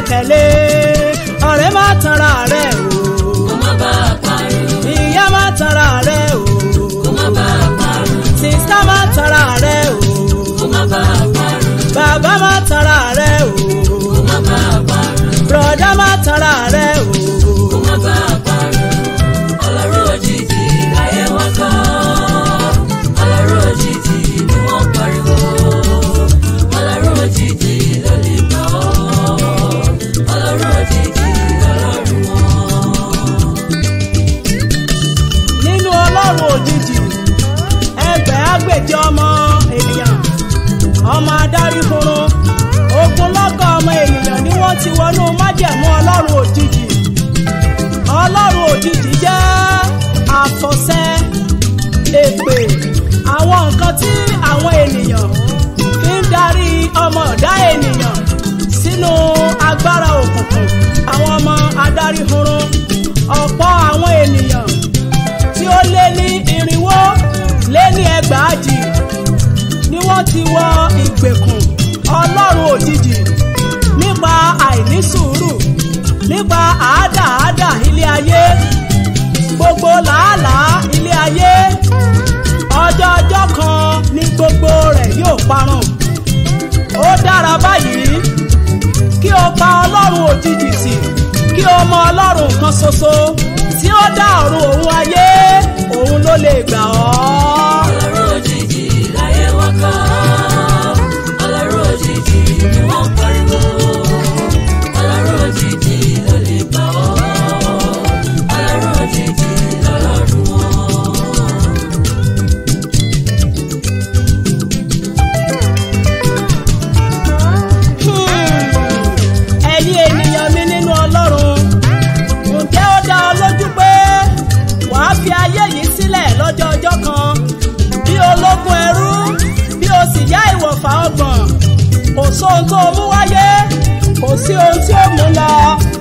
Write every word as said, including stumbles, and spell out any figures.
gbẹ́kẹ̀lé ọ̀rẹ́ má tanra rẹ̀ o kó má bá a parun. ìyá má tanra rẹ̀ o kó má bá a parun. sísá má tanra rẹ̀ o kó má bá a parun. bàbá má tanra rẹ̀ o kó má bá a parun. bùrọ̀dá má tanra rẹ̀ o kó má bá a parun. Ọlọ́run òjijì láyé wa kọ́. Ọlọ́run òjijì ni wọ́n pariwo. Ọlọ́run òjijì ló lè gbà ọ́. Ọlọ́run òjijì lọ́lọ́run wọn. nínú ọlọ́run òjijì ẹgbẹ́ agbèjì ọmọ ènìyàn ọmọ adarí fúnrun ogunlọ́gọ̀ ọmọ ènìyàn ni wọ́n ti wọnú májẹ̀mú ọlọ́run òjijì. ọlọ́run òjijì jẹ́ àfọ̀ṣẹ èpè àwọn nǹkan tí àwọn ènìyàn fi ń darí ọmọ ọ̀dá ènìyàn sínú agbára òkùnkùn. àwọn ọmọ adarí fúnrun ọ̀pọ̀ àwọn ènìyàn tí ó lé ní irinwó lé ní ẹgbàájì ni wọ́n ti wọ ìgbèkùn ọlọ́run òjijì nípa àìnísùúrù nípa àádáàádà ilé ayé gbogbo làálàá ilé ayé ọjọ́ ọjọ́ kan ní gbogbo rẹ̀ yóò parun. ó dára báyìí kí o pa ọlọ́run òjijì sí kí o mọ ọlọ́run kan ṣoṣo tí ó dá ọ̀run òun ayé òun ló lè gbà ọ́. Ọlọ́run òjijì láyé wa kọ́. Ọlọ́run òjijì ni wọ́n pariwo. Ọlọ́run òjijì ló lè gbà ọ́. Ọlọ́run òjijì lọ́lọ́run wọn. ẹ̀yin ènìyàn mi nínú ọlọ́run ǹjẹ́ ó dá ọ lójú pé wàá fi ayé yìí sílẹ̀ lọ́jọ́ ọjọ́ kan bí ológun ẹrú bí o sì yá ìwọ̀fà ọgbọ̀n kò sóhun tó mú wáyé kò sí ohun tí ó mú lọ